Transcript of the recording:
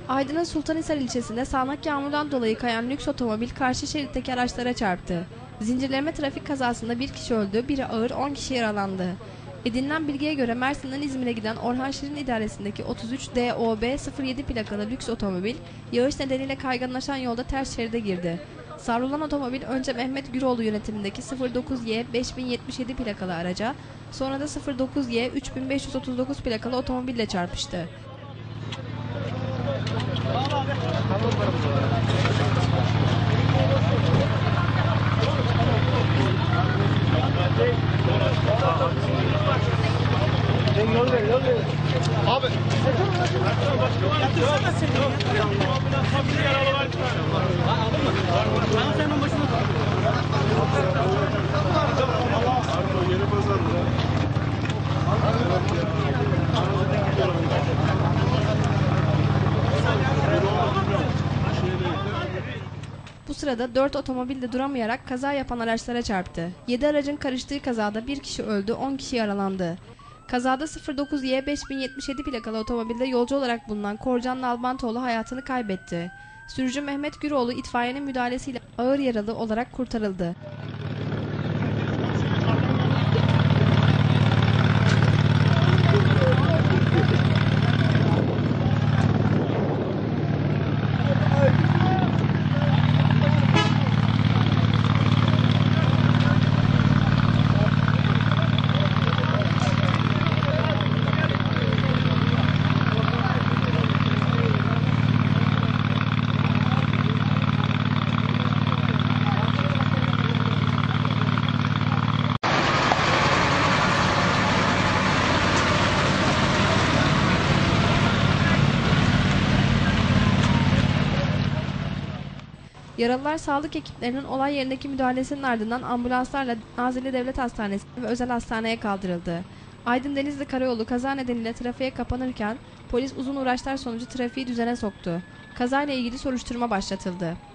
Aydın'ın Sultanhisar ilçesinde sağanak yağmurdan dolayı kayan lüks otomobil karşı şeritteki araçlara çarptı. Zincirleme trafik kazasında bir kişi öldü, biri ağır 10 kişi yaralandı. Edinilen bilgiye göre Mersin'den İzmir'e giden Orhan Şirin idaresindeki 33 DOB 07 plakalı lüks otomobil yağış nedeniyle kayganlaşan yolda ters şeride girdi. Savrulan otomobil önce Mehmet Güroğlu yönetimindeki 09Y 5077 plakalı araca, sonra da 09Y 3539 plakalı otomobille çarpıştı. Abi. Bu sırada 4 otomobil de duramayarak kaza yapan araçlara çarptı. 7 aracın karıştığı kazada bir kişi öldü, 10 kişi yaralandı. Kazada 09Y 5077 plakalı otomobilde yolcu olarak bulunan Korcan Nalbantoğlu hayatını kaybetti. Sürücü Mehmet Güroğlu itfaiyenin müdahalesiyle ağır yaralı olarak kurtarıldı. Yaralılar sağlık ekiplerinin olay yerindeki müdahalesinin ardından ambulanslarla Nazilli Devlet Hastanesi ve özel hastaneye kaldırıldı. Aydın Denizli Karayolu kaza nedeniyle trafiğe kapanırken polis uzun uğraşlar sonucu trafiği düzene soktu. Kazayla ilgili soruşturma başlatıldı.